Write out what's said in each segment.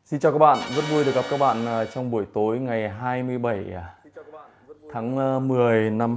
Xin chào các bạn, rất vui được gặp các bạn trong buổi tối ngày 27 tháng 10 năm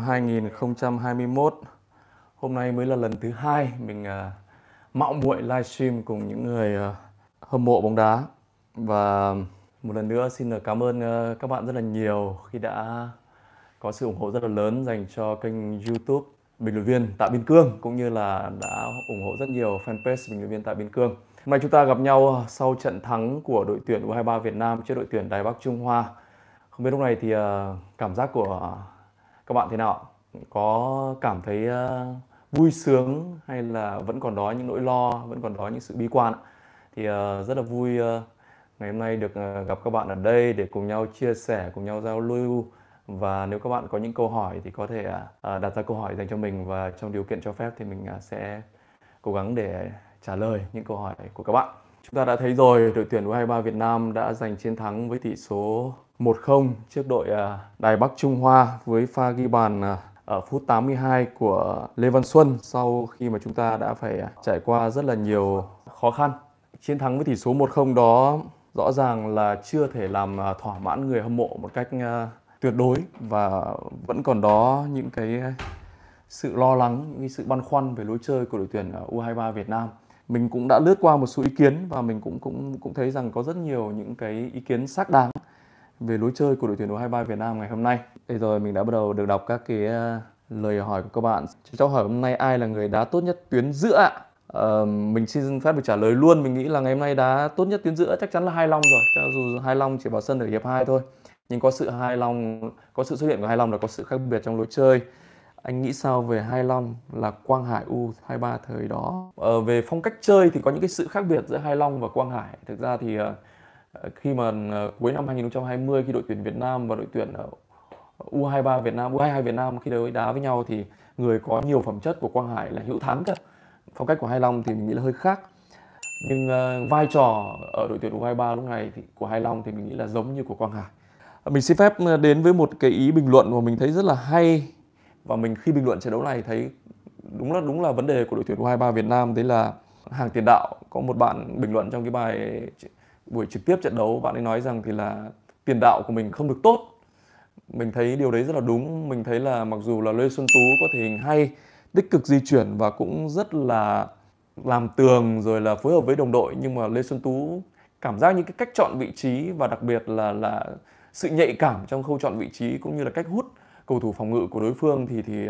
2021. Hôm nay mới là lần thứ hai mình mạo muội livestream cùng những người hâm mộ bóng đá. Và một lần nữa xin được cảm ơn các bạn rất là nhiều khi đã có sự ủng hộ rất là lớn dành cho kênh YouTube Bình luận viên Tạ Biên Cương, cũng như là đã ủng hộ rất nhiều fanpage Bình luận viên Tạ Biên Cương. Hôm nay chúng ta gặp nhau sau trận thắng của đội tuyển U23 Việt Nam trước đội tuyển Đài Bắc Trung Hoa. Không biết lúc này thì cảm giác của các bạn thế nào? Có cảm thấy vui sướng hay là vẫn còn đó những nỗi lo, vẫn còn đó những sự bi quan? Thì rất là vui ngày hôm nay được gặp các bạn ở đây để cùng nhau chia sẻ, cùng nhau giao lưu. Và nếu các bạn có những câu hỏi thì có thể đặt ra câu hỏi dành cho mình, và trong điều kiện cho phép thì mình sẽ cố gắng để trả lời những câu hỏi của các bạn. Chúng ta đã thấy rồi, đội tuyển U23 Việt Nam đã giành chiến thắng với tỷ số 1-0 trước đội Đài Bắc Trung Hoa với pha ghi bàn ở phút 82 của Lê Văn Xuân sau khi mà chúng ta đã phải trải qua rất là nhiều khó khăn. Chiến thắng với tỷ số 1-0 đó rõ ràng là chưa thể làm thỏa mãn người hâm mộ một cách tuyệt đối, và vẫn còn đó những cái sự lo lắng, những cái sự băn khoăn về lối chơi của đội tuyển U23 Việt Nam. Mình cũng đã lướt qua một số ý kiến và mình cũng thấy rằng có rất nhiều những cái ý kiến xác đáng về lối chơi của đội tuyển U23 Việt Nam ngày hôm nay. Bây giờ mình đã bắt đầu được đọc các cái lời hỏi của các bạn. Cháu hỏi hôm nay ai là người đá tốt nhất tuyến giữa ạ? Mình xin phép được trả lời luôn. Mình nghĩ là ngày hôm nay đá tốt nhất tuyến giữa chắc chắn là Hai Long rồi. Cho dù Hai Long chỉ vào sân ở hiệp 2 thôi, nhưng có sự xuất hiện của Hai Long là có sự khác biệt trong lối chơi. Anh nghĩ sao về Hai Long là Quang Hải U23 thời đó? Về phong cách chơi thì có những cái sự khác biệt giữa Hai Long và Quang Hải. Thực ra thì khi mà cuối năm 2020 khi đội tuyển Việt Nam và đội tuyển U23 Việt Nam, U22 Việt Nam khi đối đá với nhau thì người có nhiều phẩm chất của Quang Hải là Hữu Thắng cơ. Phong cách của Hai Long thì mình nghĩ là hơi khác. Nhưng vai trò ở đội tuyển U23 lúc này thì của Hai Long thì mình nghĩ là giống như của Quang Hải. Mình xin phép đến với một cái ý bình luận mà mình thấy rất là hay, và mình khi bình luận trận đấu này thấy đúng là vấn đề của đội tuyển U23 Việt Nam. Đấy là hàng tiền đạo. Có một bạn bình luận trong cái bài buổi trực tiếp trận đấu, bạn ấy nói rằng thì là tiền đạo của mình không được tốt. Mình thấy điều đấy rất là đúng. Mình thấy là mặc dù là Lê Xuân Tú có thể hình hay, tích cực di chuyển và cũng rất là làm tường rồi là phối hợp với đồng đội, nhưng mà Lê Xuân Tú cảm giác như cái cách chọn vị trí và đặc biệt là sự nhạy cảm trong khâu chọn vị trí cũng như là cách hút cầu thủ phòng ngự của đối phương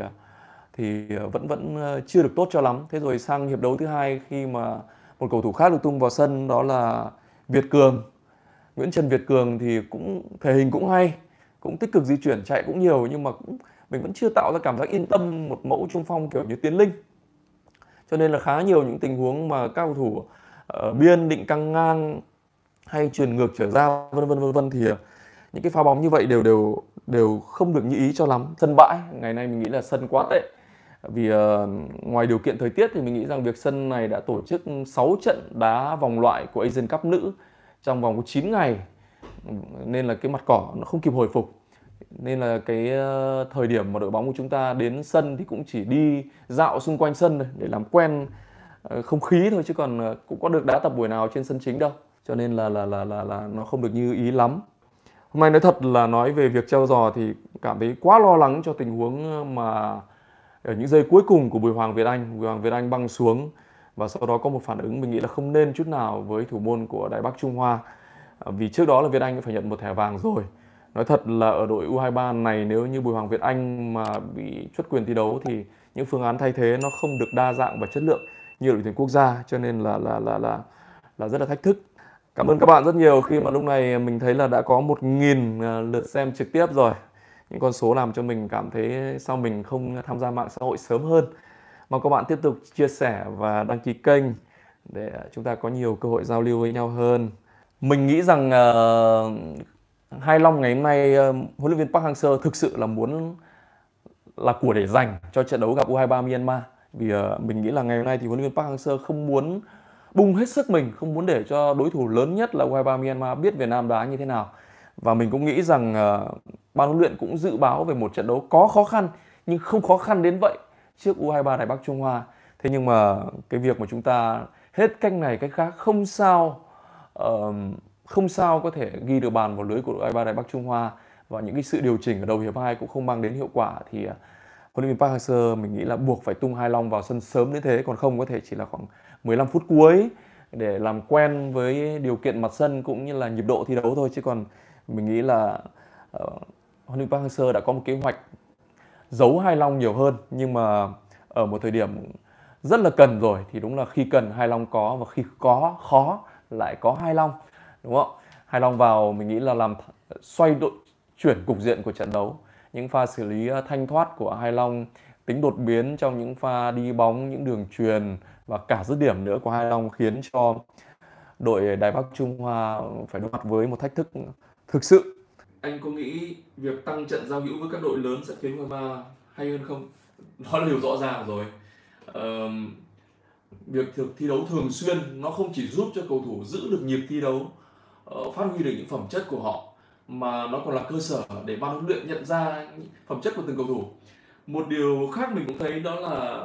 thì vẫn chưa được tốt cho lắm. Thế rồi sang hiệp đấu thứ hai, khi mà một cầu thủ khác được tung vào sân, đó là Việt Cường, Nguyễn Trần Việt Cường, thì cũng thể hình cũng hay, cũng tích cực di chuyển, chạy cũng nhiều, nhưng mà mình vẫn chưa tạo ra cảm giác yên tâm một mẫu trung phong kiểu như Tiến Linh. Cho nên là khá nhiều những tình huống mà các cầu thủ biên định căng ngang hay truyền ngược trở ra vân vân thì những cái pha bóng như vậy đều không được như ý cho lắm. Sân bãi ngày nay mình nghĩ là sân quá tệ. Vì ngoài điều kiện thời tiết thì mình nghĩ rằng việc sân này đã tổ chức 6 trận đá vòng loại của Asian Cup nữ trong vòng 9 ngày, nên là cái mặt cỏ nó không kịp hồi phục. Nên là cái thời điểm mà đội bóng của chúng ta đến sân thì cũng chỉ đi dạo xung quanh sân để làm quen không khí thôi, chứ còn cũng có được đá tập buổi nào trên sân chính đâu. Cho nên là nó không được như ý lắm. Hôm nay nói thật là nói về việc treo giò thì cảm thấy quá lo lắng cho tình huống mà ở những giây cuối cùng của Bùi Hoàng Việt Anh băng xuống và sau đó có một phản ứng mình nghĩ là không nên chút nào với thủ môn của Đài Bắc Trung Hoa. Vì trước đó là Việt Anh phải nhận một thẻ vàng rồi. Nói thật là ở đội U23 này, nếu như Bùi Hoàng Việt Anh mà bị truất quyền thi đấu thì những phương án thay thế nó không được đa dạng và chất lượng như đội tuyển quốc gia, cho nên là rất là thách thức. Cảm ơn các bạn rất nhiều khi mà lúc này mình thấy là đã có 1.000 lượt xem trực tiếp rồi. Những con số làm cho mình cảm thấy sao mình không tham gia mạng xã hội sớm hơn. Mong các bạn tiếp tục chia sẻ và đăng ký kênh để chúng ta có nhiều cơ hội giao lưu với nhau hơn. Mình nghĩ rằng Hai Long ngày hôm nay huấn luyện viên Park Hang-seo thực sự là muốn là của để dành cho trận đấu gặp U23 Myanmar. Vì mình nghĩ là ngày hôm nay thì huấn luyện viên Park Hang-seo không muốn bung hết sức mình, không muốn để cho đối thủ lớn nhất là U23 Myanmar biết Việt Nam đá như thế nào. Và mình cũng nghĩ rằng ban huấn luyện cũng dự báo về một trận đấu có khó khăn, nhưng không khó khăn đến vậy trước U23 Đài Bắc Trung Hoa. Thế nhưng mà cái việc mà chúng ta hết cách này cách khác không sao có thể ghi được bàn vào lưới của đội U23 Đài Bắc Trung Hoa, và những cái sự điều chỉnh ở đầu hiệp 2 cũng không mang đến hiệu quả, thì huấn luyện viên Park Hang-seo mình nghĩ là buộc phải tung Hai Long vào sân sớm đến thế, còn không có thể chỉ là khoảng 15 phút cuối để làm quen với điều kiện mặt sân cũng như là nhịp độ thi đấu thôi. Chứ còn mình nghĩ là huấn luyện viên Park Hang-seo đã có một kế hoạch giấu Hai Long nhiều hơn, nhưng mà ở một thời điểm rất là cần rồi thì đúng là khi cần Hai Long có, và khi có khó lại có Hai Long, đúng không? Hai Long vào mình nghĩ là làm xoay chuyển cục diện của trận đấu. Những pha xử lý thanh thoát của Hai Long, tính đột biến trong những pha đi bóng, những đường chuyền và cả dứt điểm nữa của Hai Long khiến cho đội Đài Bắc Trung Hoa phải đối mặt với một thách thức thực sự. Anh có nghĩ việc tăng trận giao hữu với các đội lớn sẽ khiến U23 hay hơn không? Đó là điều rõ ràng rồi. Việc thi đấu thường xuyên nó không chỉ giúp cho cầu thủ giữ được nhịp thi đấu, phát huy được những phẩm chất của họ, mà nó còn là cơ sở để ban huấn luyện nhận ra phẩm chất của từng cầu thủ. Một điều khác mình cũng thấy đó là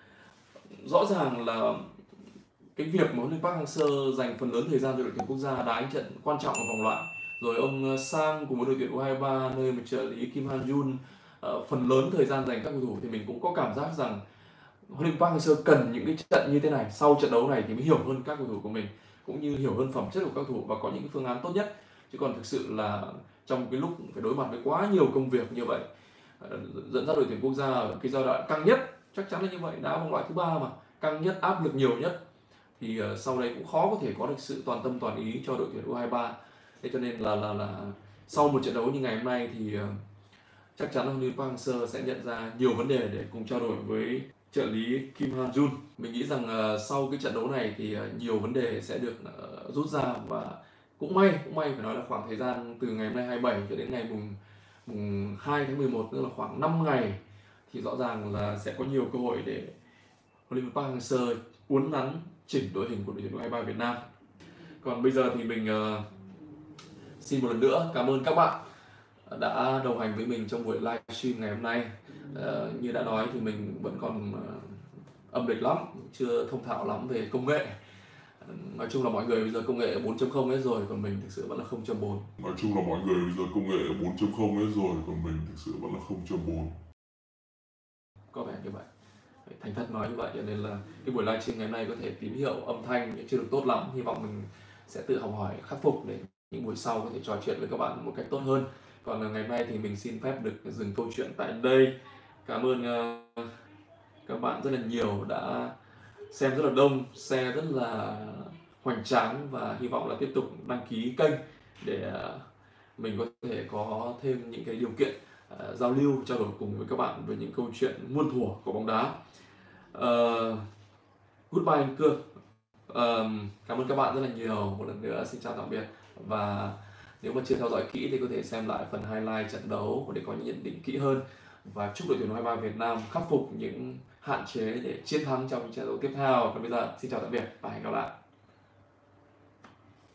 rõ ràng là cái việc mà huấn luyện Park Hang-seo dành phần lớn thời gian cho đội tuyển quốc gia đá những trận quan trọng ở vòng loại, rồi ông Sang cùng với đội tuyển U23 nơi mà trợ lý Kim Han-jun phần lớn thời gian dành các cầu thủ, thì mình cũng có cảm giác rằng huấn luyện Park Hang-seo cần những cái trận như thế này, sau trận đấu này thì mới hiểu hơn các cầu thủ của mình, cũng như hiểu hơn phẩm chất của các cầu thủ và có những cái phương án tốt nhất. Chứ còn thực sự là trong cái lúc phải đối mặt với quá nhiều công việc như vậy, dẫn dắt đội tuyển quốc gia ở cái giai đoạn căng nhất, chắc chắn là như vậy, đá vòng loại thứ 3 mà căng nhất, áp lực nhiều nhất, thì sau đây cũng khó có thể có được sự toàn tâm toàn ý cho đội tuyển U23. Thế cho nên là sau một trận đấu như ngày hôm nay thì chắc chắn là huấn luyện Park Hang-seo sẽ nhận ra nhiều vấn đề để cùng trao đổi với trợ lý Kim Han-jun. Mình nghĩ rằng sau cái trận đấu này thì nhiều vấn đề sẽ được rút ra, và cũng may phải nói là khoảng thời gian từ ngày hôm nay 27 cho đến ngày mùng 2 tháng 11, tức là khoảng 5 ngày, thì rõ ràng là sẽ có nhiều cơ hội để huấn luyện viên Park Hang-seo uốn nắn chỉnh đội hình của đội tuyển U23 Việt Nam. Còn bây giờ thì mình xin một lần nữa cảm ơn các bạn đã đồng hành với mình trong buổi livestream ngày hôm nay. Như đã nói thì mình vẫn còn âm địch lắm, chưa thông thạo lắm về công nghệ. Nói chung là mọi người bây giờ công nghệ 4.0 hết rồi, còn mình thực sự vẫn là 0.4. Nói chung là mọi người bây giờ công nghệ 4.0 hết rồi, còn mình thực sự vẫn là 0.4. Có vẻ như vậy. Thành thật nói như vậy, cho nên là cái buổi livestream ngày hôm nay có thể tín hiệu âm thanh chưa được tốt lắm. Hy vọng mình sẽ tự học hỏi, khắc phục để những buổi sau có thể trò chuyện với các bạn một cách tốt hơn. Còn ngày hôm nay thì mình xin phép được dừng câu chuyện tại đây. Cảm ơn các bạn rất là nhiều đã xem rất là đông, share rất là hoành tráng, và hy vọng là tiếp tục đăng ký kênh để mình có thể có thêm những cái điều kiện giao lưu, trao đổi cùng với các bạn về những câu chuyện muôn thuở của bóng đá. Goodbye anh Cương. Cảm ơn các bạn rất là nhiều. Một lần nữa xin chào tạm biệt, và nếu mà chưa theo dõi kỹ thì có thể xem lại phần highlight trận đấu để có những nhận định kỹ hơn, và chúc đội tuyển U23 Việt Nam khắc phục những hạn chế để chiến thắng trong trận đấu tiếp theo. Còn bây giờ xin chào tạm biệt và hẹn gặp lại.